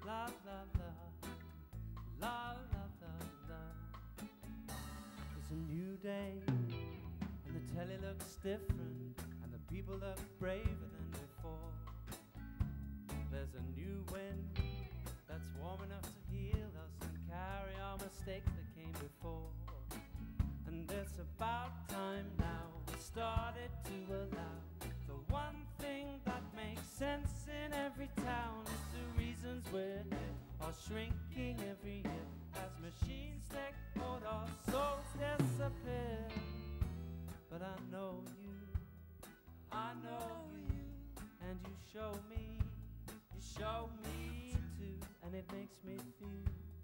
La la la, la la la la. It's a new day, and the telly looks different, and the people look braver than before. There's a new wind that's warm enough to heal us and carry our mistakes that came before. And it's about time now we started to allow the one thing that makes sense in every town. It's the reasons we're here are shrinking every year as machines take hold, our souls disappear. But I know you, and you show me too, and it makes me feel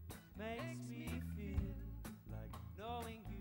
like knowing you.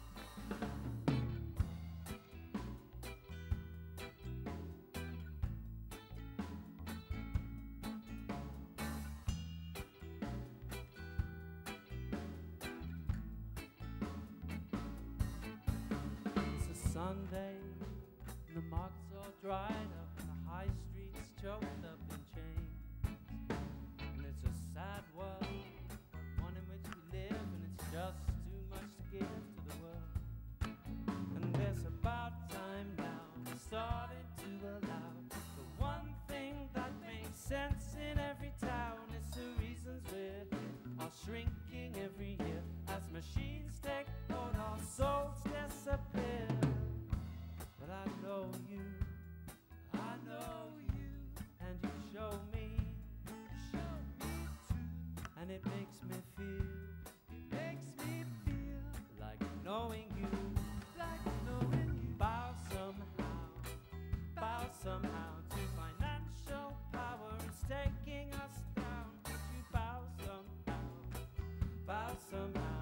It's a Sunday, and the market's all dried up, and the high streets choked up in chains. And it's a sad world, one in which we live, and it's just too much to give to the world. And it's about time now we started to allow the one thing that makes sense in every town. It's the reasons we're here are shrinking every year as machines take hold, our souls disappear. But I know you, and you show me too, and it makes me feel like knowing you, bow somehow to financial power. It's taking us down. Would you bow somehow